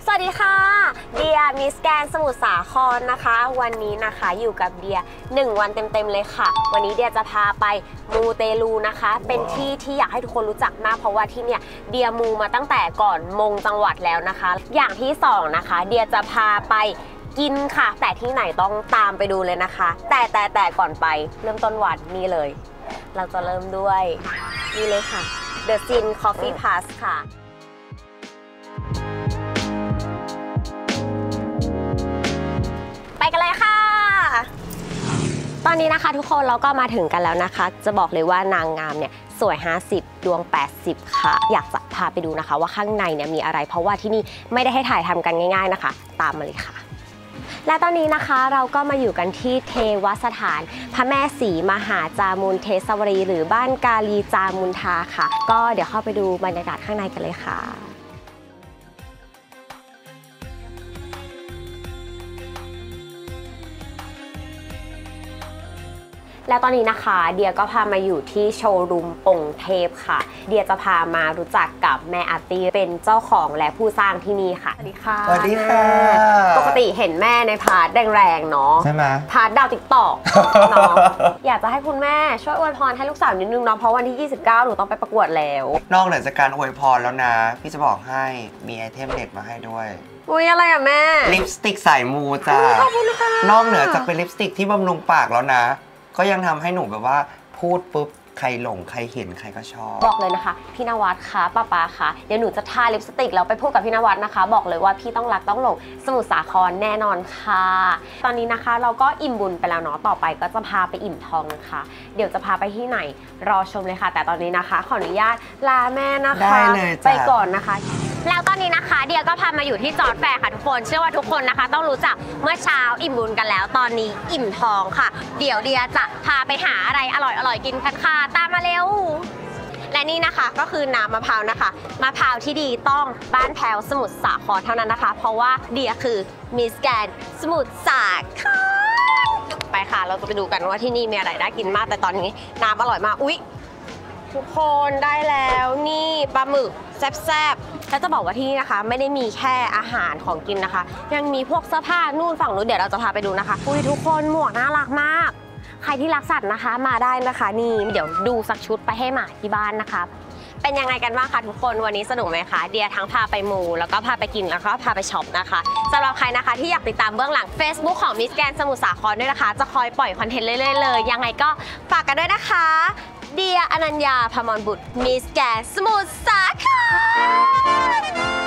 สวัสดีค่ะเดียมิสแกนสมุทรสาครนะคะวันนี้นะคะอยู่กับเดีย1 วันเต็มๆเลยค่ะวันนี้เดียจะพาไปมูเตลูนะคะเป็นที่ที่อยากให้ทุกคนรู้จักมากเพราะว่าที่เนี่ยเดียมูมาตั้งแต่ก่อนมงจังหวัดแล้วนะคะอย่างที่2นะคะเดียจะพาไปกินค่ะแต่ที่ไหนต้องตามไปดูเลยนะคะแต่ก่อนไปเริ่มต้นวันนี่เลยเราจะเริ่มด้วยนี่เลยค่ะ The Sin Coffee Plus ค่ะไปกันเลยค่ะตอนนี้นะคะทุกคนเราก็มาถึงกันแล้วนะคะจะบอกเลยว่านางงามเนี่ยสวย50ดวง80ค่ะอยากจะพาไปดูนะคะว่าข้างในเนี่ยมีอะไรเพราะว่าที่นี่ไม่ได้ให้ถ่ายทำกันง่ายๆนะคะตามมาเลยค่ะและตอนนี้นะคะเราก็มาอยู่กันที่เทวสถานพระแม่ศรีมหาจามุนเทศวรีหรือบ้านกาลีจามุนทาค่ะก็เดี๋ยวเข้าไปดูบรรยากาศข้างในกันเลยค่ะแล้วตอนนี้นะคะเดียก็พามาอยู่ที่โชว์รูมองค์เทพค่ะเดียจะพามารู้จักกับแม่อาร์ตี้เป็นเจ้าของและผู้สร้างที่นี่ค่ะสวัสดีค่ะสวัสดีค่ะปกติเห็นแม่ในพาร์ทแรงๆเนาะใช่ไหมพาร์ทดาวติ๊กต็อกเนาะอยากจะให้คุณแม่ช่วยอวยพรให้ลูกสาวนิดนึงเนาะเพราะวันที่29หนูต้องไปประกวดแล้วนอกเหนือจากการอวยพรแล้วนะพี่จะบอกให้มีไอเทมเด็ดมาให้ด้วยอุ้ยอะไรอ่ะแม่ลิปสติกสายมูจ้านอกเหนือจากเป็นลิปสติกที่บำรุงปากแล้วนะก็ยังทำให้หนูแบบว่าพูดปุ๊บใครหลงใครเห็นใครก็ชอบบอกเลยนะคะพี่นวัดคะป้าคะเดี๋ยวหนูจะทาลิปสติกแล้วไปพูดกับพี่นวัดนะคะบอกเลยว่าพี่ต้องรักต้องหลงสมุทรสาครแน่นอนค่ะตอนนี้นะคะเราก็อิ่มบุญไปแล้วเนาะต่อไปก็จะพาไปอิ่มทองนะคะเดี๋ยวจะพาไปที่ไหนรอชมเลยค่ะแต่ตอนนี้นะคะขออนุญาตลาแม่นะคะไปก่อนนะคะแล้วตอนนี้นะคะเดียก็พามาอยู่ที่จอร์จแฟร์ค่ะทุกคนเชื่อว่าทุกคนนะคะต้องรู้จักเมื่อเช้าอิ่มบุญกันแล้วตอนนี้อิ่มทองค่ะเดี๋ยวเดียจะพาไปหาอะไรอร่อยๆกินกันค่ะตามมาเร็วและนี่นะคะก็คือน้ำมะพร้าวนะคะมะพร้าวที่ดีต้องบ้านแพ้วสมุทรสาครเท่านั้นนะคะเพราะว่าเดียคือมิสแกรนด์สมุทรสาครไปค่ะเราจะไปดูกันว่าที่นี่มีอะไรน่ากินมากแต่ตอนนี้น้ำอร่อยมากอุ๊ยทุกคนได้แล้วนี่ปลาหมึกแซ่บๆแล้วจะบอกว่าที่นี่นะคะไม่ได้มีแค่อาหารของกินนะคะยังมีพวกเสื้อผ้านู่นฝั่งนู้นเดี๋ยวเราจะพาไปดูนะคะอุ๊ยทุกคนหมวกน่ารักมากใครที่รักสัตว์นะคะมาได้นะคะนี่เดี๋ยวดูสักชุดไปให้หมาที่บ้านนะคะเป็นยังไงกันบ้างคะทุกคนวันนี้สนุกไหมคะเดียทั้งพาไปมูแล้วก็พาไปกินแล้วก็พาไปช็อปนะคะสำหรับใครนะคะที่อยากติดตามเบื้องหลัง Facebook ของมิสแกรนด์สมุทรสาครด้วยนะคะจะคอยปล่อยคอนเทนต์เรื่อยๆเลยยังไงก็ฝากกันด้วยนะคะเดียอนัญญา พมรบุตรมิสแกรนด์สมุทรสาคร